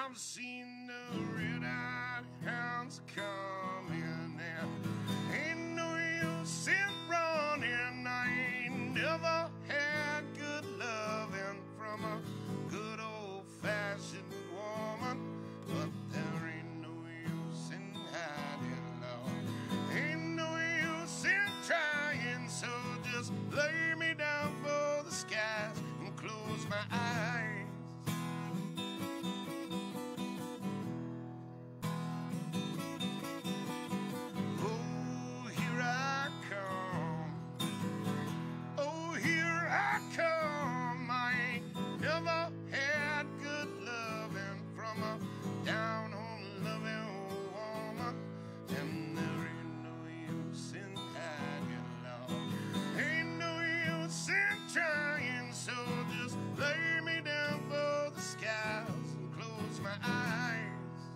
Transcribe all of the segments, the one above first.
I've seen the red-eyed hounds coming and ain't no use in running. I ain't never had good loving from a good old-fashioned woman, but there ain't no use in hiding, Lord. Ain't no use in trying, so just lay me down for the skies and close my eyes. Come, I ain't never had good loving from a down on loving woman, and there ain't no use in hiding, Lord. Ain't no use in trying, so just lay me down for the skies and close my eyes.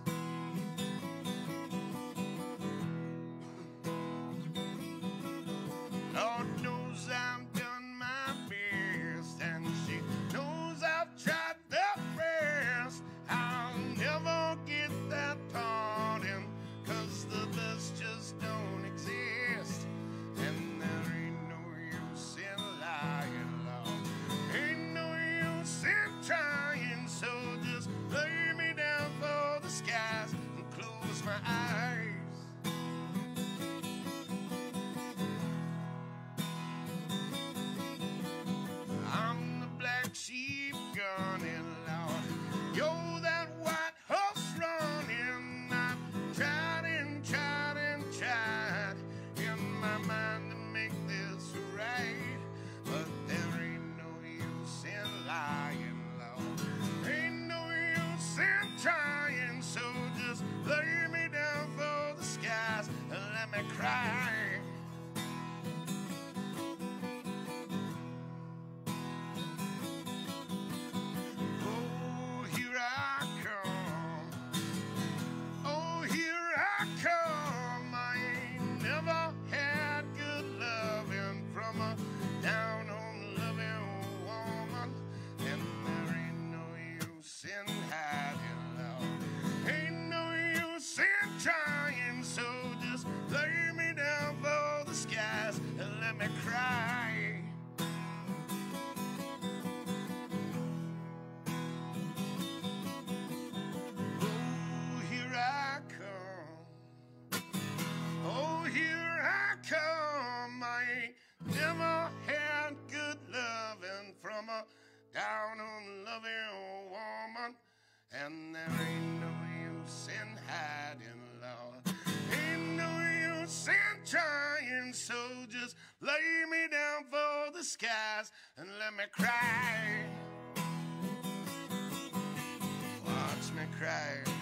Lord knows I've done my best, and she knows I've tried the best. I'll never get that pardon, 'cause the best just don't exist. And there ain't no use in lying, Lord. Ain't no use in trying, so just lay me down for the skies and close my eyes. Sheep gunning, Lord, you're that white horse running. I've tried and tried and tried in my mind to make this right, but there ain't no use in lying, Lord. Ain't no use in trying, so just lay me down for the skies and let me cry. Down on loving woman, and there ain't no use in hiding, Lord. Ain't no use in trying, so just lay me down for the skies and let me cry. Oh, here I come. Oh, here I come. I ain't never had good loving from a down on loving woman, and there ain't no use in hiding, Lord. Ain't no use in trying, so just lay me down for the skies and let me cry. Watch me cry.